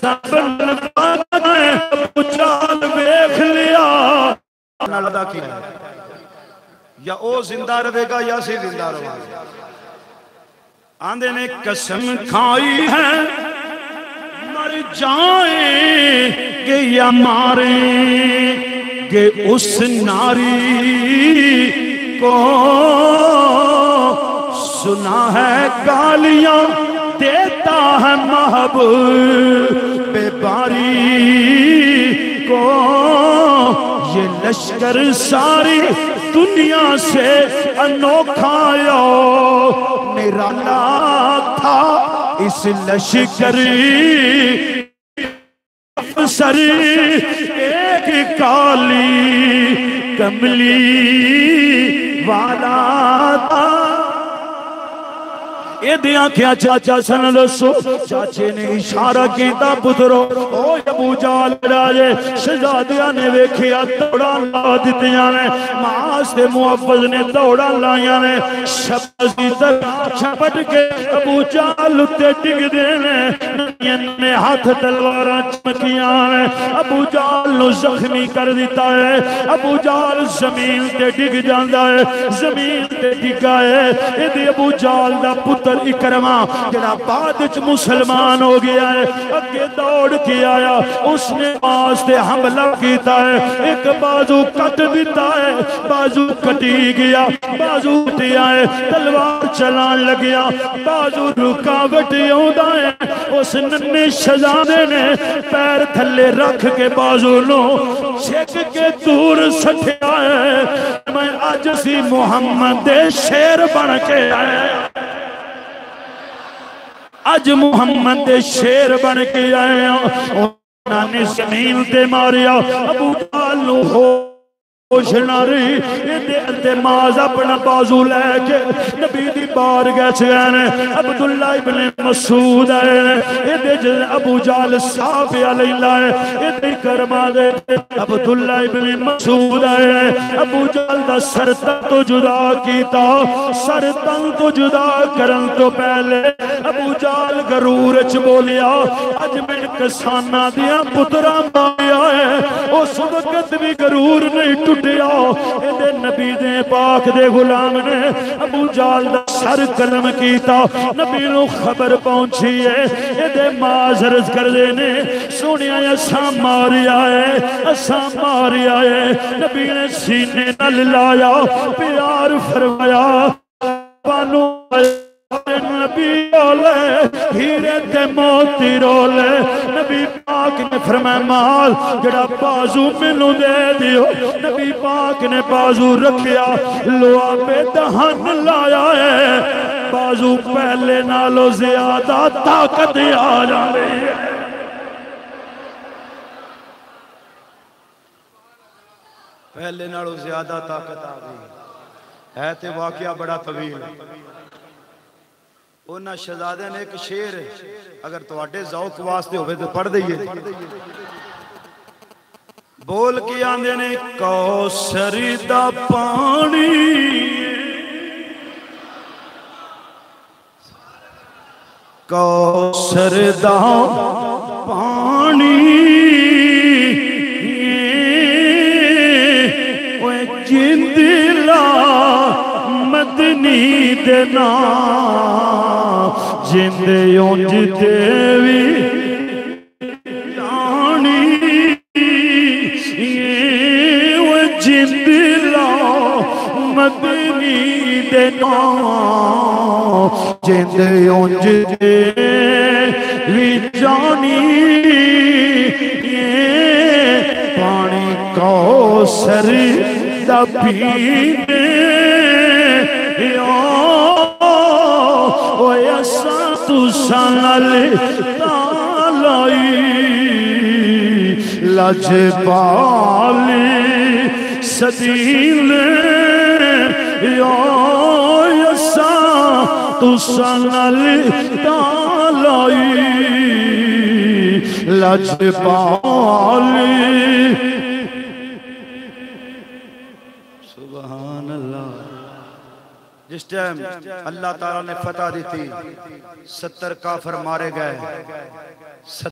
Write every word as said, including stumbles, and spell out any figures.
ابو جال ویکھ لیا نال ادا کیا یا او زندہ رہے گا یا سی زندہ رہے گا آندھے نے قسم کھائی ہے مر جائیں گے یا ماریں گے اس ناری کو سنا ہے گالیاں دیتا ہے محبوب باری کو یہ لشکر ساری دنیا سے انوکھا یو نرالا تھا اس لشکر افسر ایک کالی کملی والا تھا یہ دیا کیا چاچا سن دسو چاچے نے اشارہ کیتا پترو او ابو جال راجے شہزادیاں نے ویکھیا دوڑا لا دتیاں نے معاذ تے محفظ نے دوڑا لائیاں نے شبز کی طرح چھپٹ کے ابو جال تے ڈگ دینے نے ہاتھ تلواراں چمکیاں نے ابو جال نو زخمی کر دیتا ہے ابو جال زمین تے ڈگ جاندا ہے زمین تے ڈگا ہے یہ ابو جال دا پتر اکرمہ جڑا بعد وچ مسلمان ہو گیا ہے اگے دوڑ کے آیا اس نے معاذ تے حملہ کیتا ہے ایک بازو کٹ دیتا ہے بازو کٹی گیا بازو ٹیا ہے تلوار چلان لگیا بازو رکاوٹ آوندا ہے اس ننے شہزادے نے پیر تھلے رکھ کے بازو نو چھک کے دور سٹیا ہے میں اج سی محمد دے شیر بن کے آیا اج محمد دے شیر بن کے آئے ہیں انہوں نے زمین تے ماریا ابو جال نو ہوش نہ رہی تے معاذ اپنا بازو لے کے نبی دی بارگاہ چ گئے عبداللہ ابن مسعود آئے ابو جال صاحب علیہ لائے کرما دے عبداللہ ابن مسعود آئے ابو جال دا سر تن تو جدا کیتا سر تن تو جدا کرن تو پہلے ابو جال غرور چ بولیا اج میں کسانہ دیا پترا ماریا ہے اس وقت بھی غرور نہیں ٹوٹیا اے نبی دے پاک دے غلام نے ابو جال دا سر قلم کیتا نبی نو خبر پہنچی ہے اے معذرت کر دینے سونیا اساں ماریا ہے اساں ماریا ہے نبی نے سینے نل لایا پیار فرمایا بانو نبی رولے ہیرے تے موتی رولے نبی پاک نے فرمایا مال جڑا بازو مینوں دے دیو نبی پاک نے بازو رکھیا لوا پہ دہن لایا ہے بازو پہلے نالو زیادہ طاقت آ جاندی ہے پہلے نالو زیادہ طاقت آ گئی ہے تے واقعہ بڑا طویل انہاں شہزادے نے ایک شیر اگر تواڈے ذوق واسطے ہوئے تو پڑھ دئیے بول کے آندے نے کوثر دا پانی کوثر دا پانی جندلا مدنی دینا جند اونج دیوی لانی وہ جندلا مدنی دینا جند اونج دیوی جانی پانی کوثر دا پینے او ایسا تو سنل تالائی لجبالی سدیل او ایسا تو سنل تالائی لجبالی سبحان اللہ جس ٹائم اللہ تعالیٰ نے فتح دی تھی ستر کافر مارے گئے